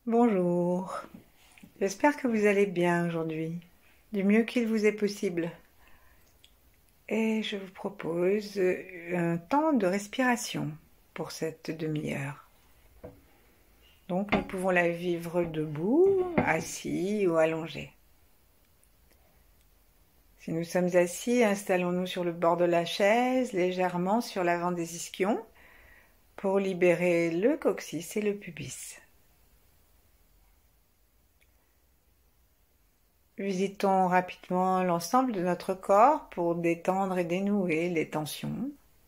Bonjour, j'espère que vous allez bien aujourd'hui, du mieux qu'il vous est possible. Et je vous propose un temps de respiration pour cette demi-heure. Donc nous pouvons la vivre debout, assis ou allongé. Si nous sommes assis, installons-nous sur le bord de la chaise, légèrement sur l'avant des ischions, pour libérer le coccyx et le pubis. Visitons rapidement l'ensemble de notre corps pour détendre et dénouer les tensions.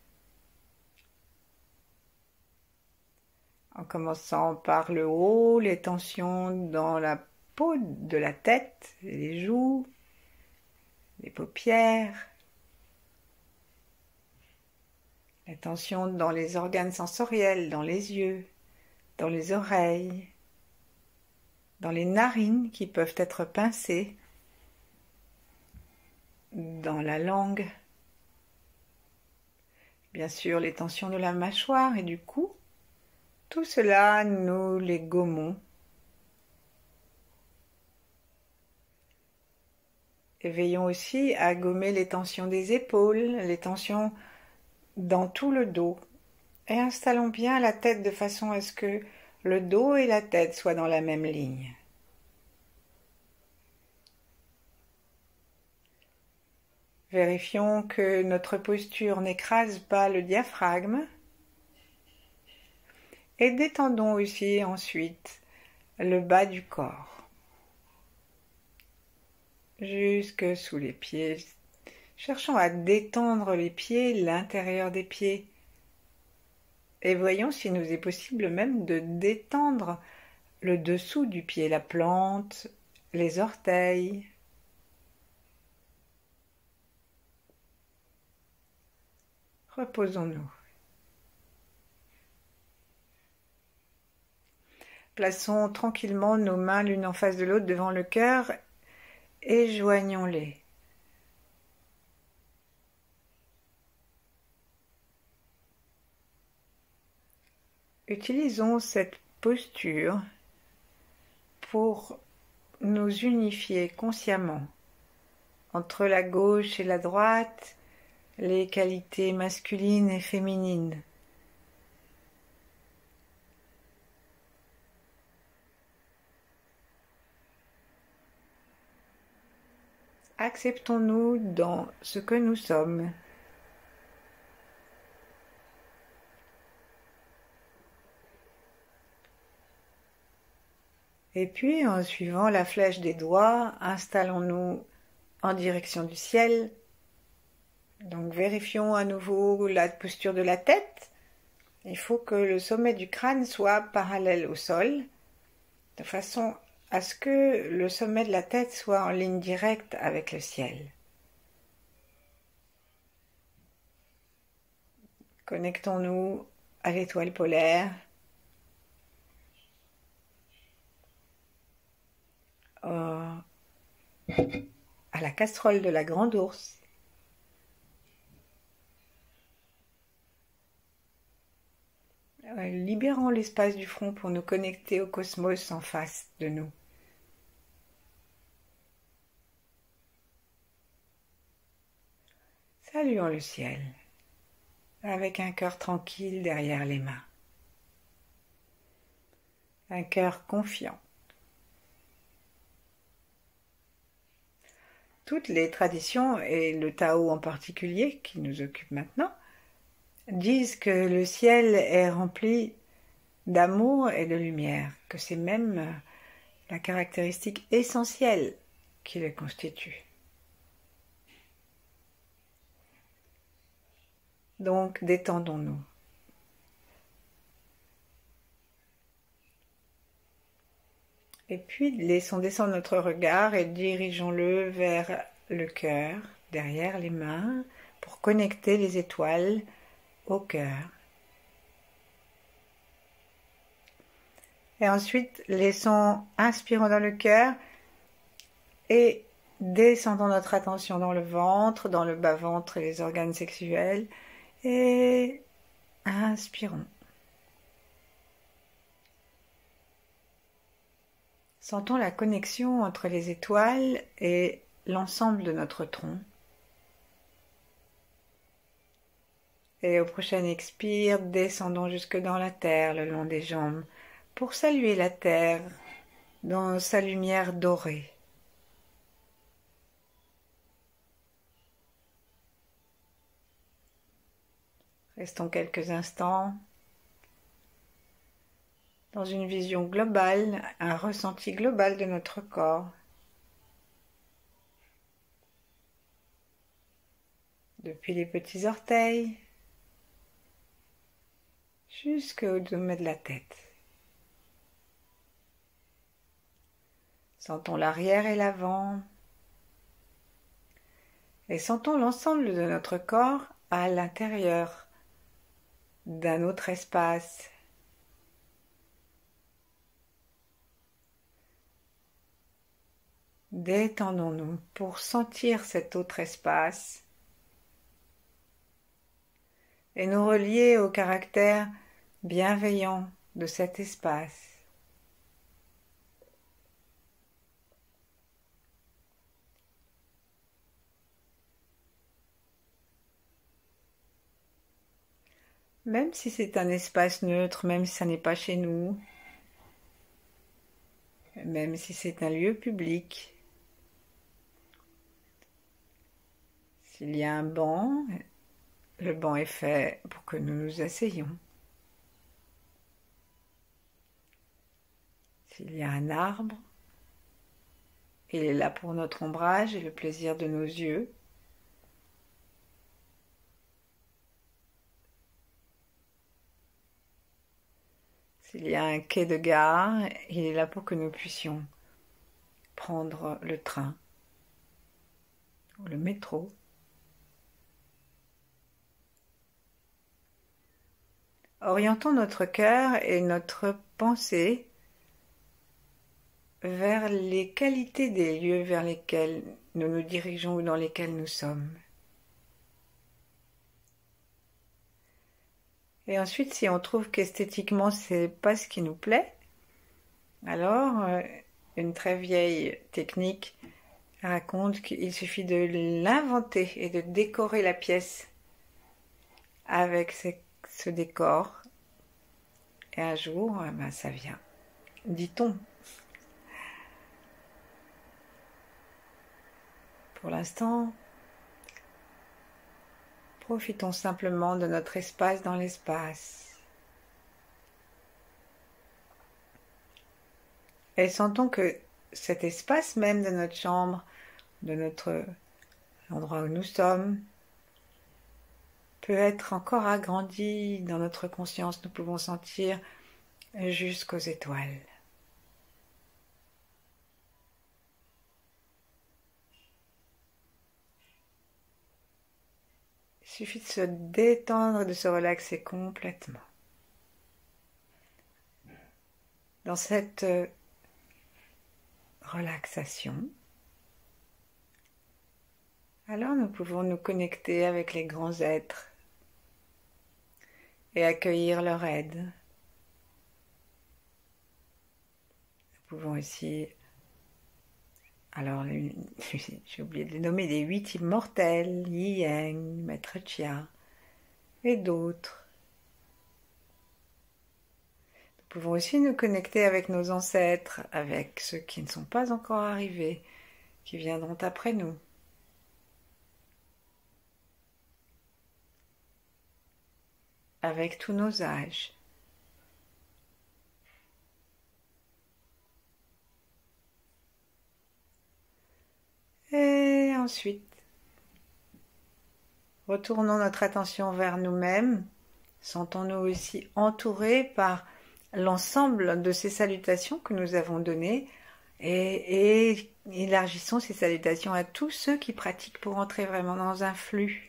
En commençant par le haut, les tensions dans la peau de la tête, les joues, les paupières, les tensions dans les organes sensoriels, dans les yeux, dans les oreilles, dans les narines qui peuvent être pincées, dans la langue, bien sûr les tensions de la mâchoire et du cou. Tout cela, nous les gommons. Et veillons aussi à gommer les tensions des épaules, les tensions dans tout le dos. Et installons bien la tête de façon à ce que le dos et la tête soient dans la même ligne. Vérifions que notre posture n'écrase pas le diaphragme. Et détendons aussi ensuite le bas du corps, jusque sous les pieds. Cherchons à détendre les pieds, l'intérieur des pieds. Et voyons s'il nous est possible même de détendre le dessous du pied, la plante, les orteils. Reposons-nous. Plaçons tranquillement nos mains l'une en face de l'autre devant le cœur et joignons-les. Utilisons cette posture pour nous unifier consciemment entre la gauche et la droite, les qualités masculines et féminines. Acceptons-nous dans ce que nous sommes. Et puis, en suivant la flèche des doigts, installons-nous en direction du ciel. Donc, vérifions à nouveau la posture de la tête. Il faut que le sommet du crâne soit parallèle au sol, de façon à ce que le sommet de la tête soit en ligne directe avec le ciel. Connectons-nous à l'étoile polaire, à la casserole de la grande ours, libérons l'espace du front pour nous connecter au cosmos en face de nous. Saluons le ciel, avec un cœur tranquille derrière les mains. Un cœur confiant. Toutes les traditions, et le Tao en particulier, qui nous occupe maintenant, disent que le ciel est rempli d'amour et de lumière, que c'est même la caractéristique essentielle qui le constitue. Donc, détendons-nous. Et puis, laissons descendre notre regard et dirigeons-le vers le cœur, derrière les mains, pour connecter les étoiles au cœur. Et ensuite, inspirons dans le cœur et descendons notre attention dans le ventre, dans le bas-ventre et les organes sexuels. Et inspirons. Sentons la connexion entre les étoiles et l'ensemble de notre tronc. Et au prochain expire, descendons jusque dans la terre, le long des jambes, pour saluer la terre dans sa lumière dorée. Restons quelques instants dans une vision globale, un ressenti global de notre corps. Depuis les petits orteils jusqu'au sommet de la tête. Sentons l'arrière et l'avant et sentons l'ensemble de notre corps à l'intérieur d'un autre espace. Détendons-nous pour sentir cet autre espace et nous relier au caractère bienveillant de cet espace. Même si c'est un espace neutre, même si ça n'est pas chez nous, même si c'est un lieu public, s'il y a un banc, le banc est fait pour que nous nous asseyions. S'il y a un arbre, il est là pour notre ombrage et le plaisir de nos yeux. S'il y a un quai de gare, il est là pour que nous puissions prendre le train ou le métro. Orientons notre cœur et notre pensée vers les qualités des lieux vers lesquels nous nous dirigeons ou dans lesquels nous sommes. Et ensuite, si on trouve qu'esthétiquement c'est pas ce qui nous plaît, alors une très vieille technique raconte qu'il suffit de l'inventer et de décorer la pièce avec ce décor. Et un jour, ça vient, dit-on. Pour l'instant, profitons simplement de notre espace dans l'espace. Et sentons que cet espace même de notre chambre, de l'endroit où nous sommes, peut être encore agrandi dans notre conscience. Nous pouvons sentir jusqu'aux étoiles. Il suffit de se détendre et de se relaxer complètement. Dans cette relaxation, alors nous pouvons nous connecter avec les grands êtres et accueillir leur aide. Nous pouvons aussi, alors j'ai oublié de les nommer, les 8 immortels, Yi Yang, Maître Chia et d'autres. Nous pouvons aussi nous connecter avec nos ancêtres, avec ceux qui ne sont pas encore arrivés, qui viendront après nous. Avec tous nos âges. Et ensuite, retournons notre attention vers nous-mêmes. Sentons-nous aussi entourés par l'ensemble de ces salutations que nous avons données et élargissons ces salutations à tous ceux qui pratiquent pour entrer vraiment dans un flux.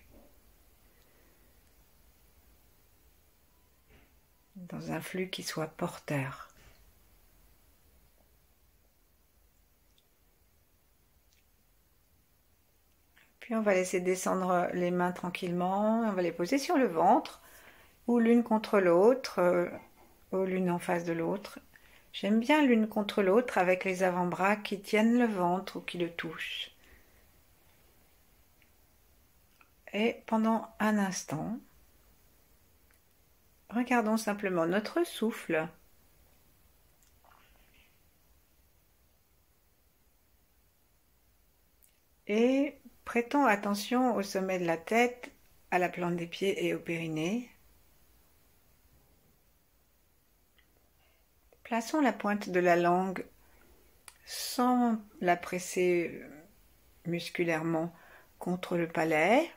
Dans un flux qui soit porteur. Puis on va laisser descendre les mains tranquillement, on va les poser sur le ventre, ou l'une contre l'autre, ou l'une en face de l'autre, J'aime bien l'une contre l'autre avec les avant-bras qui tiennent le ventre ou qui le touchent. Et pendant un instant, regardons simplement notre souffle. Et prêtons attention au sommet de la tête, à la plante des pieds et au périnée. Plaçons la pointe de la langue sans la presser musculairement contre le palais.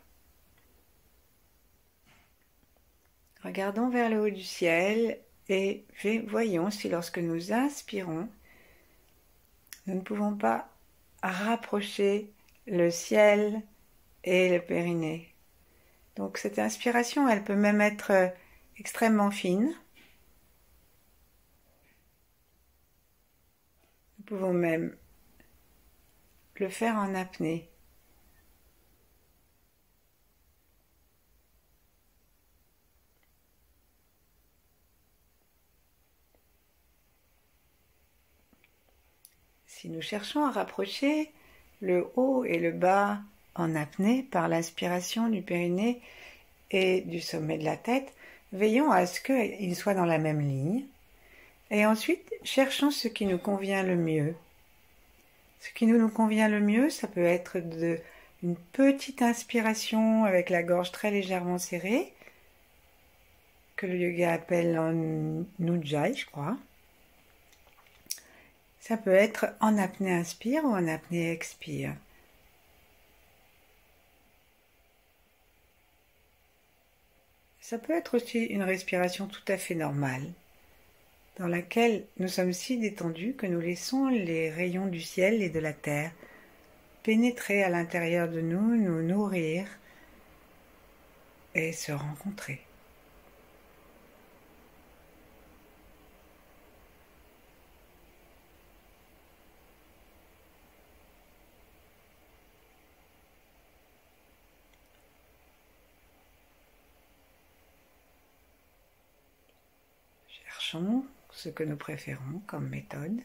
Regardons vers le haut du ciel et voyons si lorsque nous inspirons, nous ne pouvons pas rapprocher le ciel et le périnée. Donc cette inspiration, elle peut même être extrêmement fine. Nous pouvons même le faire en apnée. Si nous cherchons à rapprocher le haut et le bas en apnée par l'inspiration du périnée et du sommet de la tête, veillons à ce qu'ils soient dans la même ligne. Et ensuite, cherchons ce qui nous convient le mieux. Ce qui nous convient le mieux, ça peut être une petite inspiration avec la gorge très légèrement serrée, que le yoga appelle en Ujjayi, je crois. Ça peut être en apnée inspire ou en apnée expire. Ça peut être aussi une respiration tout à fait normale, dans laquelle nous sommes si détendus que nous laissons les rayons du ciel et de la terre pénétrer à l'intérieur de nous, nous nourrir et se rencontrer. Cherchons ce que nous préférons comme méthode.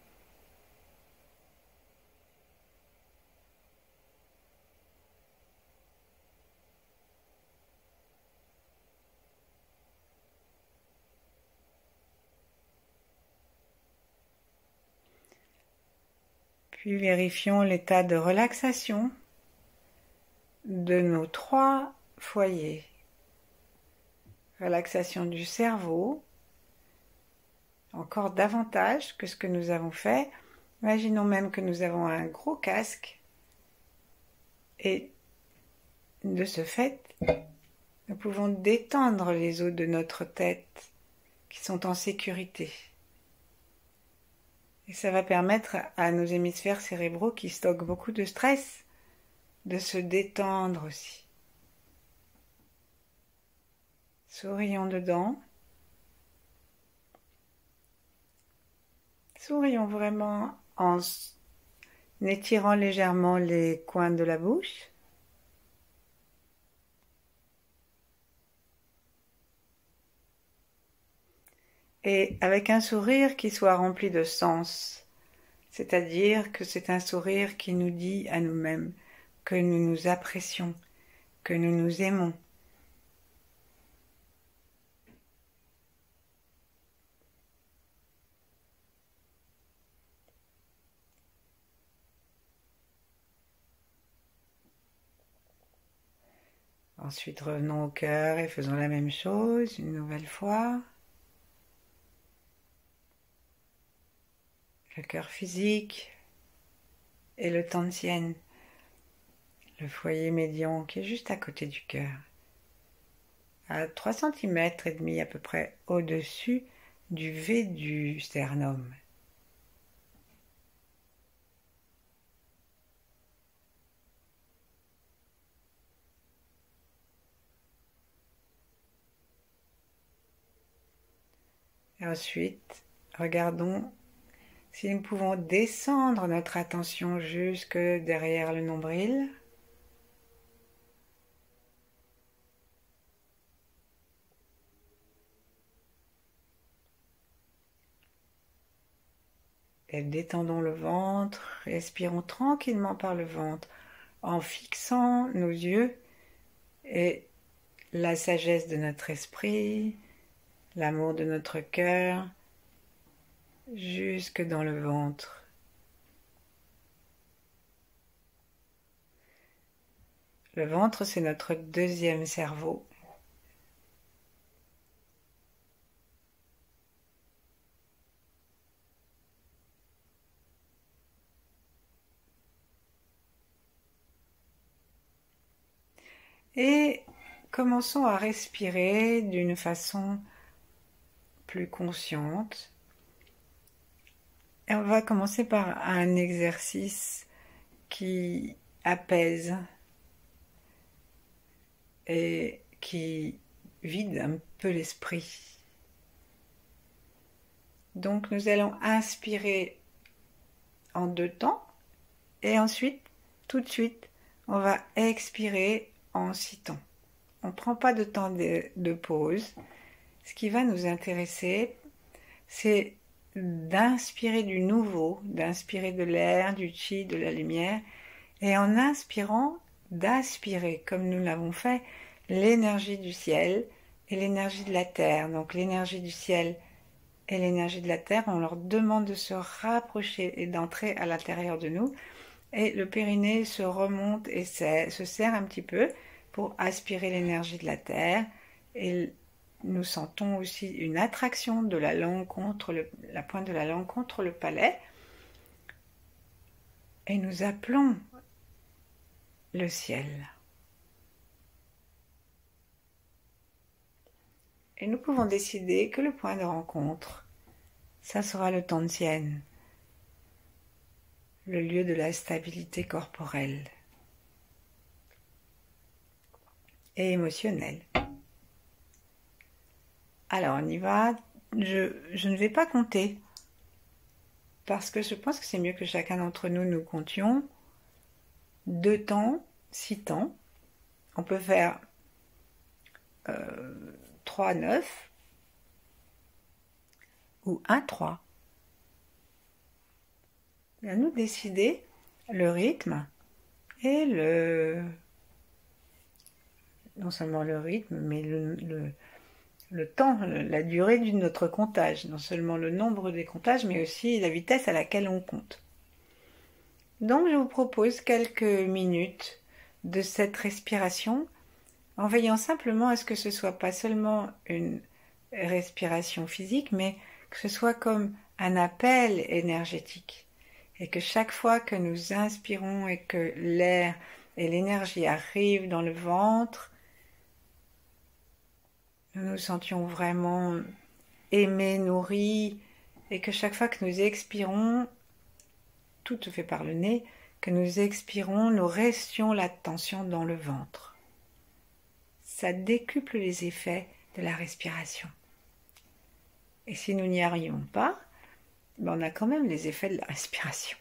Puis vérifions l'état de relaxation de nos 3 foyers. Relaxation du cerveau, encore davantage que ce que nous avons fait. Imaginons même que nous avons un gros casque et de ce fait, nous pouvons détendre les os de notre tête qui sont en sécurité. Et ça va permettre à nos hémisphères cérébraux qui stockent beaucoup de stress de se détendre aussi. Sourions dedans. Sourions vraiment en étirant légèrement les coins de la bouche. Et avec un sourire qui soit rempli de sens, c'est-à-dire que c'est un sourire qui nous dit à nous-mêmes que nous nous apprécions, que nous nous aimons. Ensuite, revenons au cœur et faisons la même chose une nouvelle fois. Le cœur physique et le Tantian, le foyer médian qui est juste à côté du cœur, à 3 cm et demi à peu près au-dessus du V du sternum. Et ensuite, regardons si nous pouvons descendre notre attention jusque derrière le nombril. Et détendons le ventre, respirons tranquillement par le ventre en fixant nos yeux et la sagesse de notre esprit, l'amour de notre cœur, jusque dans le ventre. Le ventre, c'est notre deuxième cerveau. Et commençons à respirer d'une façon plus consciente. Et on va commencer par un exercice qui apaise et qui vide un peu l'esprit. Donc nous allons inspirer en 2 temps et ensuite, tout de suite, on va expirer en 6 temps. On ne prend pas de temps de pause. Ce qui va nous intéresser, c'est d'inspirer du nouveau, d'inspirer de l'air, du chi, de la lumière, et en inspirant, d'aspirer, comme nous l'avons fait, l'énergie du ciel et l'énergie de la terre. Donc l'énergie du ciel et l'énergie de la terre, on leur demande de se rapprocher et d'entrer à l'intérieur de nous, et le périnée se remonte et se serre un petit peu pour aspirer l'énergie de la terre, et nous sentons aussi une attraction de la langue contre la pointe de la langue contre le palais, et nous appelons le ciel. Et nous pouvons décider que le point de rencontre, ça sera le Tantien, le lieu de la stabilité corporelle et émotionnelle. Alors on y va. Je ne vais pas compter parce que je pense que c'est mieux que chacun d'entre nous comptions 2 temps, 6 temps. On peut faire 3, 9 ou 1, 3. Et à nous décider le rythme et non seulement le rythme, mais le temps, la durée de notre comptage. Non seulement le nombre des comptages, mais aussi la vitesse à laquelle on compte. Donc je vous propose quelques minutes de cette respiration en veillant simplement à ce que ce soit pas seulement une respiration physique, mais que ce soit comme un appel énergétique. Et que chaque fois que nous inspirons et que l'air et l'énergie arrivent dans le ventre, nous nous sentions vraiment aimés, nourris, et que chaque fois que nous expirons, tout se fait par le nez, que nous expirons, nous restions la tension dans le ventre. Ça décuple les effets de la respiration. Et si nous n'y arrivons pas, on a quand même les effets de la respiration.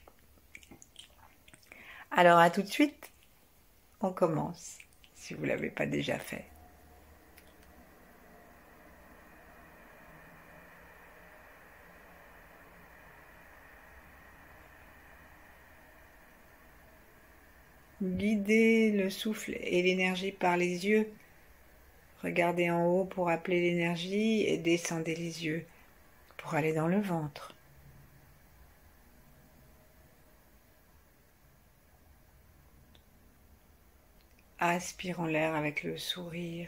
Alors à tout de suite, on commence, si vous ne l'avez pas déjà fait. Guidez le souffle et l'énergie par les yeux. Regardez en haut pour appeler l'énergie et descendez les yeux pour aller dans le ventre. Aspirons l'air avec le sourire.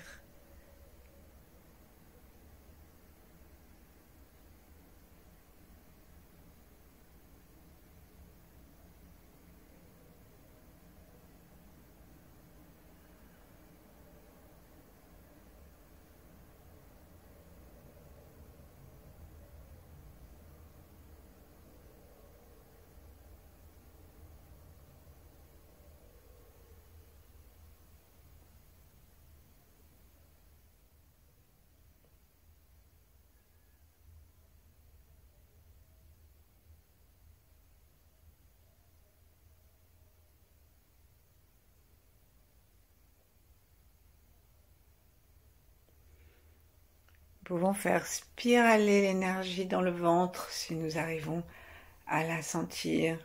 Nous pouvons faire spiraler l'énergie dans le ventre si nous arrivons à la sentir.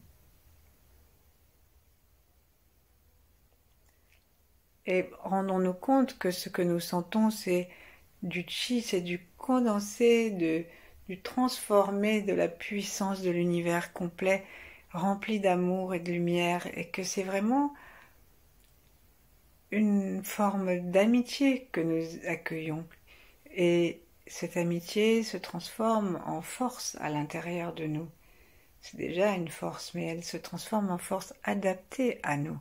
Et rendons-nous compte que ce que nous sentons, c'est du chi, c'est du condensé, du transformé de la puissance de l'univers complet, rempli d'amour et de lumière, et que c'est vraiment une forme d'amitié que nous accueillons. Et cette amitié se transforme en force à l'intérieur de nous. C'est déjà une force, mais elle se transforme en force adaptée à nous.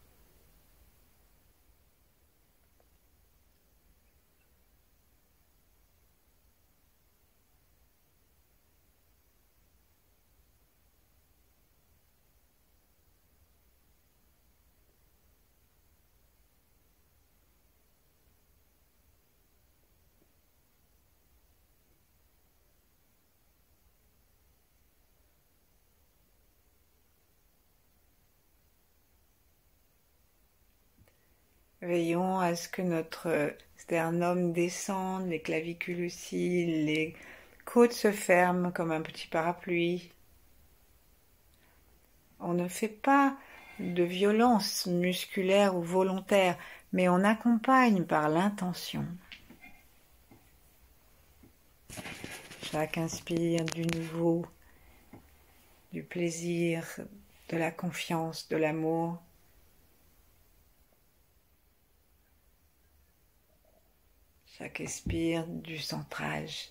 Veillons à ce que notre sternum descende, les clavicules aussi, les côtes se ferment comme un petit parapluie. On ne fait pas de violence musculaire ou volontaire, mais on accompagne par l'intention. Chaque inspire du nouveau, du plaisir, de la confiance, de l'amour. Chaque expire du centrage.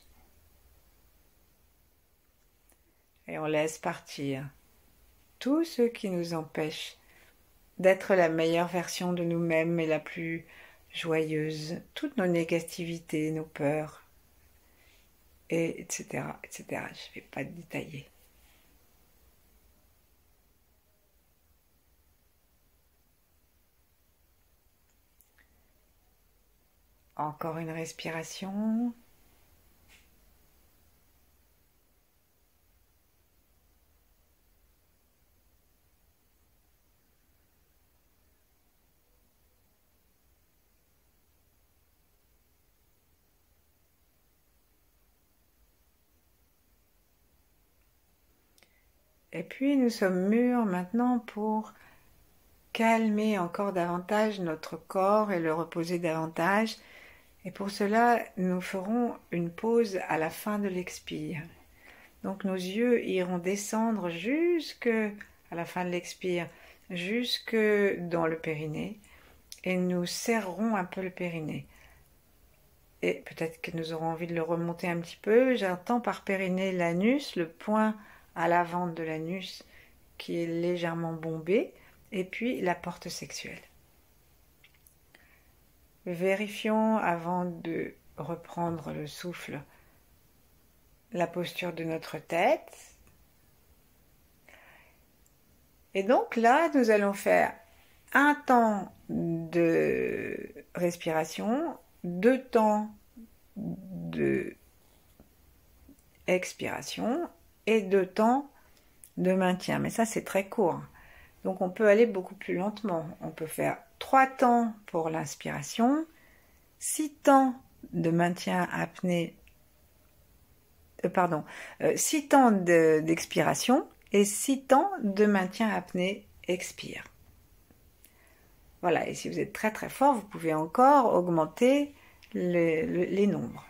Et on laisse partir tout ce qui nous empêche d'être la meilleure version de nous-mêmes et la plus joyeuse, toutes nos négativités, nos peurs, et etc., etc. Je ne vais pas détailler. Encore une respiration. Et puis nous sommes mûrs maintenant pour calmer encore davantage notre corps et le reposer davantage. Et pour cela, nous ferons une pause à la fin de l'expire. Donc nos yeux iront descendre jusque à la fin de l'expire, jusque dans le périnée, et nous serrerons un peu le périnée. Et peut-être que nous aurons envie de le remonter un petit peu. J'entends par périnée l'anus, le point à l'avant de l'anus qui est légèrement bombé, et puis la porte sexuelle. Vérifions avant de reprendre le souffle la posture de notre tête. Et donc là, nous allons faire un temps de respiration, 2 temps de expiration et 2 temps de maintien. Mais ça, c'est très court. Donc on peut aller beaucoup plus lentement. On peut faire 3 temps pour l'inspiration, 6 temps de maintien apnée, 6 temps d'expiration et 6 temps de maintien apnée expire. Voilà, et si vous êtes très très fort, vous pouvez encore augmenter les nombres.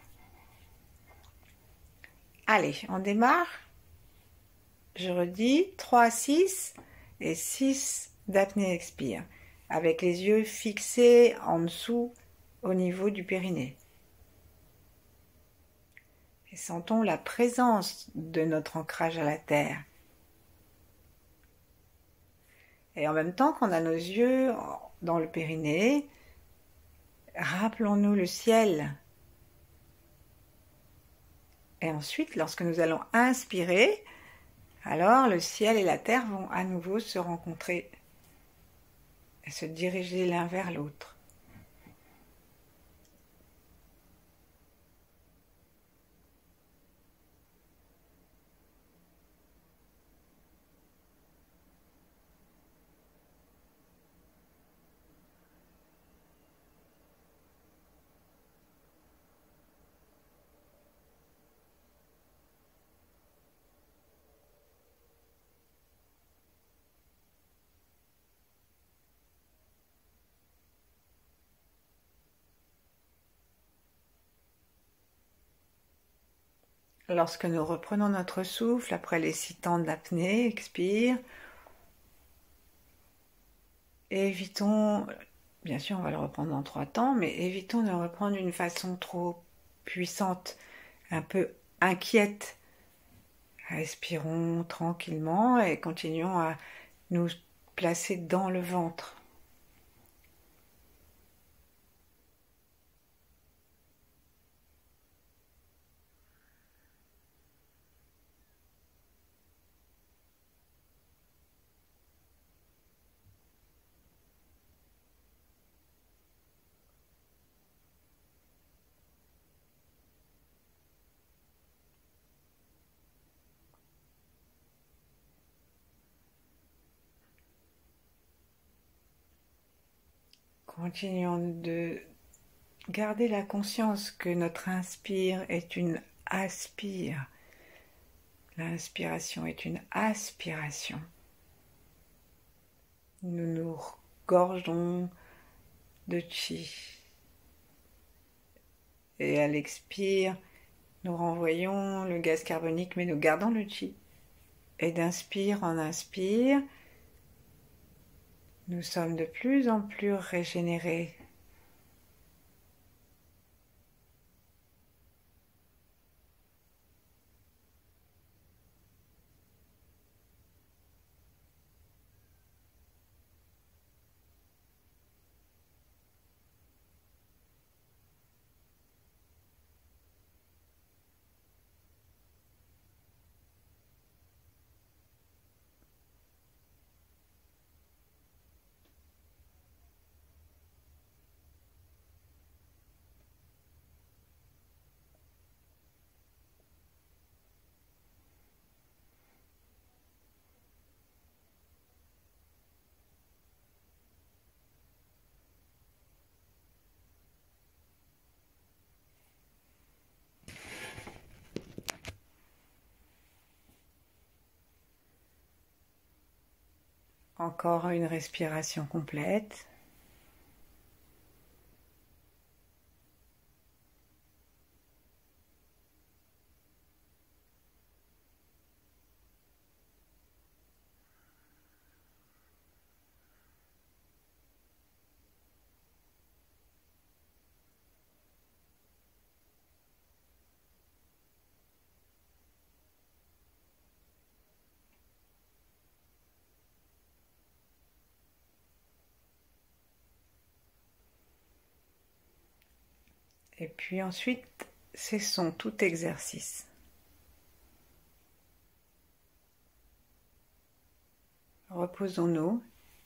Allez, on démarre. Je redis, 3, 6 et 6 d'apnée expire, avec les yeux fixés en dessous au niveau du périnée. Et sentons la présence de notre ancrage à la terre. Et en même temps qu'on a nos yeux dans le périnée, rappelons-nous le ciel. Et ensuite, lorsque nous allons inspirer, alors le ciel et la terre vont à nouveau se rencontrer et se diriger l'un vers l'autre. Lorsque nous reprenons notre souffle après les 6 temps d'apnée, expire. Et évitons, bien sûr on va le reprendre en 3 temps, mais évitons de le reprendre d'une façon trop puissante, un peu inquiète. Respirons tranquillement et continuons à nous placer dans le ventre. Continuons de garder la conscience que notre inspire est une aspire. L'inspiration est une aspiration. Nous nous gorgeons de chi. Et à l'expire, nous renvoyons le gaz carbonique, mais nous gardons le chi. Et d'inspire en inspire, nous sommes de plus en plus régénérés. Encore une respiration complète. Et puis ensuite, cessons tout exercice. Reposons-nous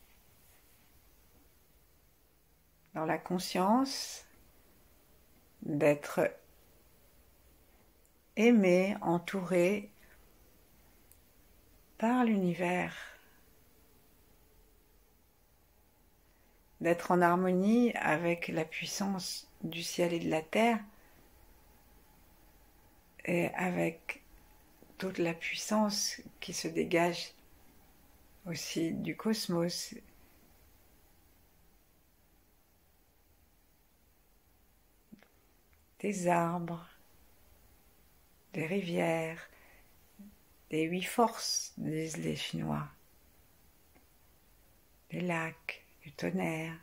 dans la conscience d'être aimé, entouré par l'univers, d'être en harmonie avec la puissance du ciel et de la terre et avec toute la puissance qui se dégage aussi du cosmos. Des arbres, des rivières, des 8 forces, disent les Chinois, des lacs, du tonnerre,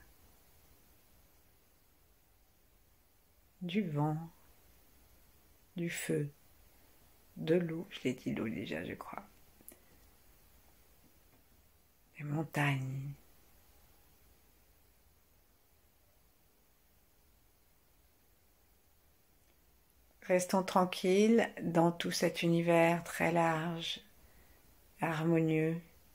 du vent, du feu, de l'eau, je l'ai dit l'eau déjà je crois, des montagnes. Restons tranquilles dans tout cet univers très large, harmonieux.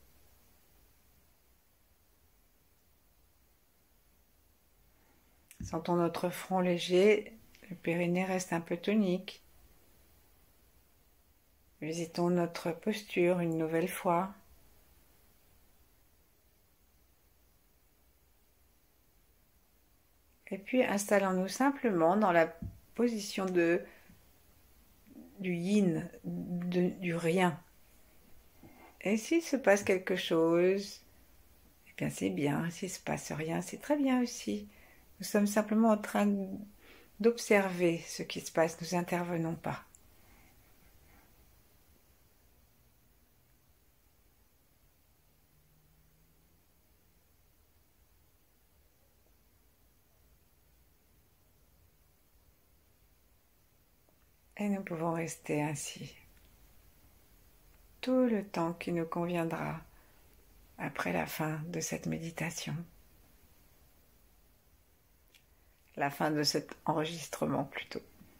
Sentons notre front léger, le périnée reste un peu tonique. Visitons notre posture une nouvelle fois. Et puis installons-nous simplement dans la position du yin, du rien. Et s'il se passe quelque chose, eh bien c'est bien. S'il ne se passe rien, c'est très bien aussi. Nous sommes simplement en train d'observer ce qui se passe, nous n'intervenons pas. Et nous pouvons rester ainsi tout le temps qui nous conviendra après la fin de cette méditation. La fin de cet enregistrement plutôt.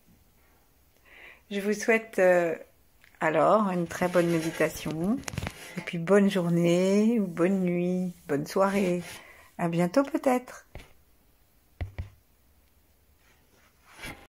Je vous souhaite alors une très bonne méditation et puis bonne journée ou bonne nuit, bonne soirée. À bientôt peut-être.